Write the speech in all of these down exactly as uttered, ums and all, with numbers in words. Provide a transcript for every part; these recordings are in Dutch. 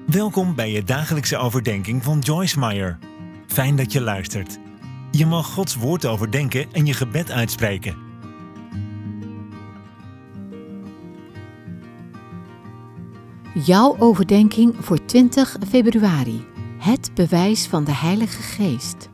Welkom bij je dagelijkse overdenking van Joyce Meyer. Fijn dat je luistert. Je mag Gods woord overdenken en je gebed uitspreken. Jouw overdenking voor twintig februari. Het bewijs van de Heilige Geest.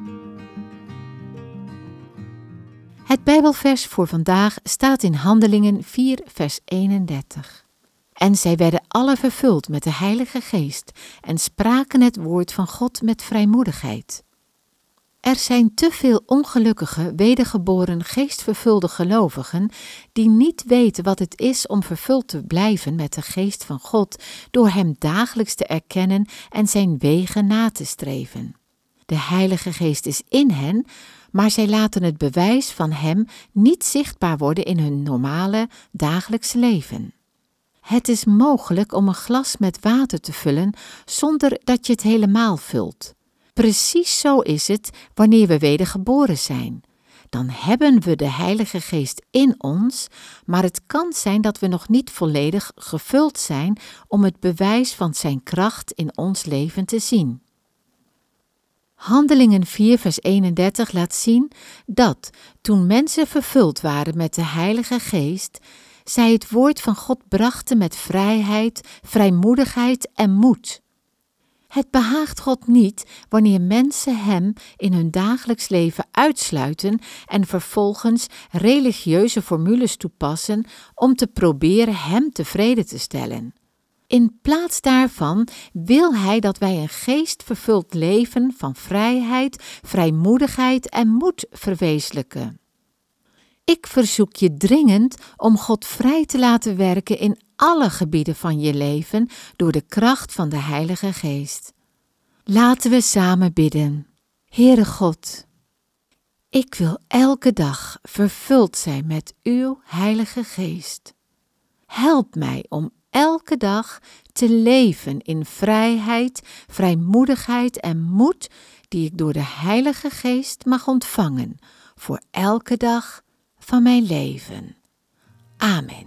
Het Bijbelvers voor vandaag staat in Handelingen vier, vers eenendertig. En zij werden alle vervuld met de Heilige Geest en spraken het woord van God met vrijmoedigheid. Er zijn te veel ongelukkige, wedergeboren, geestvervulde gelovigen die niet weten wat het is om vervuld te blijven met de Geest van God door Hem dagelijks te erkennen en Zijn wegen na te streven. De Heilige Geest is in hen, maar zij laten het bewijs van Hem niet zichtbaar worden in hun normale, dagelijkse leven. Het is mogelijk om een glas met water te vullen zonder dat je het helemaal vult. Precies zo is het wanneer we wedergeboren zijn. Dan hebben we de Heilige Geest in ons, maar het kan zijn dat we nog niet volledig gevuld zijn om het bewijs van Zijn kracht in ons leven te zien. Handelingen vier, vers eenendertig laat zien dat, toen mensen vervuld waren met de Heilige Geest, zij het woord van God brachten met vrijheid, vrijmoedigheid en moed. Het behaagt God niet wanneer mensen Hem in hun dagelijks leven uitsluiten en vervolgens religieuze formules toepassen om te proberen Hem tevreden te stellen. In plaats daarvan wil Hij dat wij een geestvervuld leven van vrijheid, vrijmoedigheid en moed verwezenlijken. Ik verzoek je dringend om God vrij te laten werken in alle gebieden van je leven door de kracht van de Heilige Geest. Laten we samen bidden. Heere God, ik wil elke dag vervuld zijn met uw Heilige Geest. Help mij om elke dag te leven in vrijheid, vrijmoedigheid en moed die ik door de Heilige Geest mag ontvangen voor elke dag van mijn leven. Amen.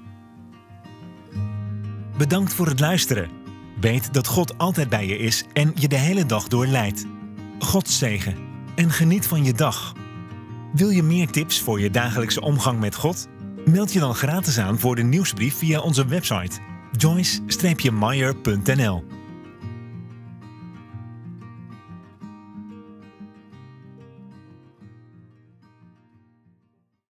Bedankt voor het luisteren. Weet dat God altijd bij je is en je de hele dag door leidt. God zegen en geniet van je dag. Wil je meer tips voor je dagelijkse omgang met God? Meld je dan gratis aan voor de nieuwsbrief via onze website joyce dash meyer punt n l.